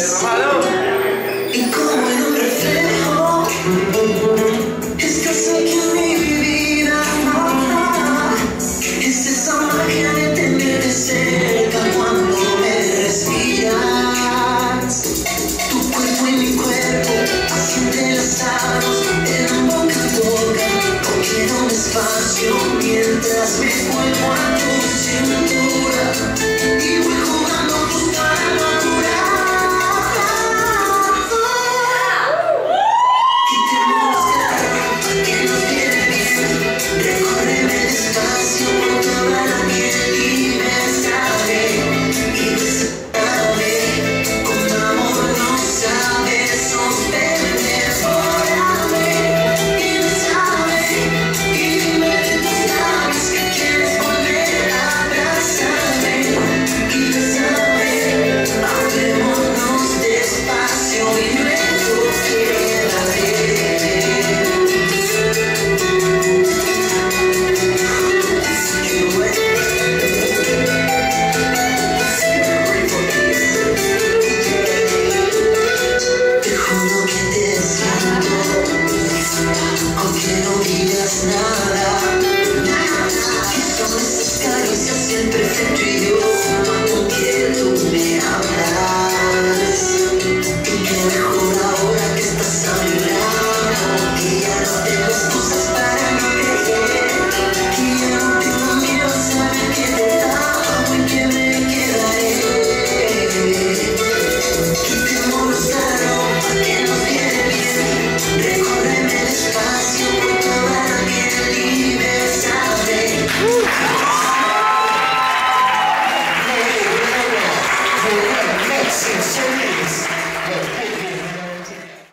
Y como en un reflejo, estás aquí en mi vida. Es esa magia de tenerte cerca cuando me respiras. Tu cuerpo y mi cuerpo, así entrelazados, en boca a boca, cogiendo un espacio mientras me vuelvo a tu cintura. Y voy jugando justo a la locura. Sincerely.